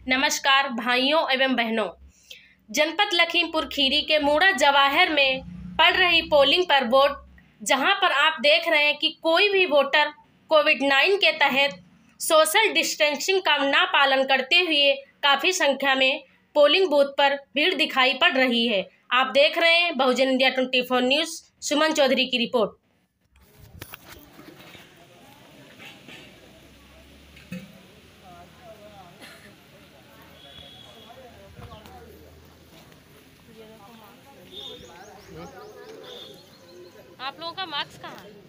नमस्कार भाइयों एवं बहनों। जनपद लखीमपुर खीरी के मूड़ा जवाहर में पड़ रही पोलिंग पर वोट, जहां पर आप देख रहे हैं कि कोई भी वोटर कोविड-19 के तहत सोशल डिस्टेंसिंग का ना पालन करते हुए काफ़ी संख्या में पोलिंग बूथ पर भीड़ दिखाई पड़ रही है। आप देख रहे हैं बहुजन इंडिया 24 न्यूज़, सुमन चौधरी की रिपोर्ट। आप लोगों का मार्क्स कहाँ है?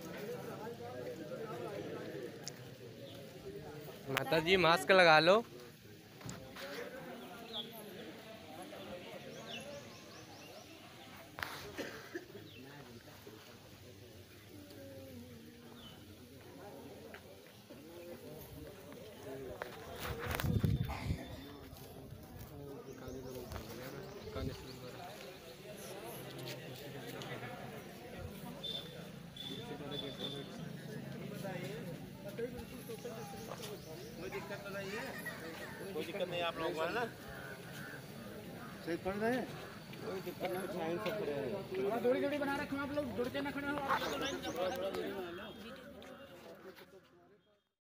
माता जी मास्क लगा लो। कोई दिक्कत नहीं आप लोगों को है ना, सही पढ़ रहे हैं, कोई दिक्कत नहीं। थोड़ा दूरी बना रखो आप लोग, जुड़ के ना खड़े हो।